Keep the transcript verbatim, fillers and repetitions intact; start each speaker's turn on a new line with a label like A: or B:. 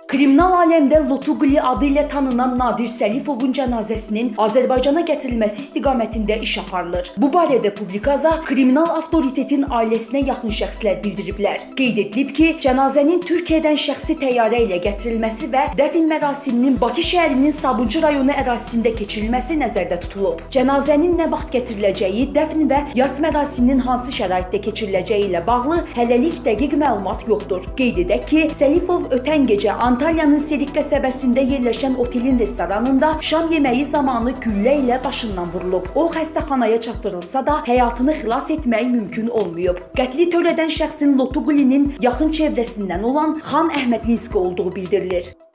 A: Kriminal aləmdə Lotuqli adı ilə tanınan Nadir Səlifovun cənazəsinin Azərbaycana gətirilməsi istiqamətində iş aparılır. Bu barədə Publikaza kriminal avtoritetin ailəsinə yaxın şəxslər bildiriblər. Qeyd edilib ki, cənazənin Türkiyədən şəxsi təyyarə ilə gətirilməsi və dəfn mərasiminin Bakı şəhərinin Sabunçu rayonu ərazisində keçirilməsi nəzərdə tutulub. Cənazənin nə vaxt gətiriləcəyi, dəfn və yas mərasiminin hansı şəraitdə keçiriləcəyi ilə bağlı hələlik dəqiq məlumat yoxdur. Qeyd edək ki, Səlifov ötən gecə Antalyanın Serik qəsəbəsində yerləşən otelin restoranında şam yeməyi zamanı güllə ilə başından vurulub. O, xəstəxanaya çatdırılsa da həyatını xilas etmək mümkün olmayıb. Qətli törədən şəxsin Lotuqlinin yaxın çevrəsindən olan Xan Əhmədlinski olduğu bildirilir.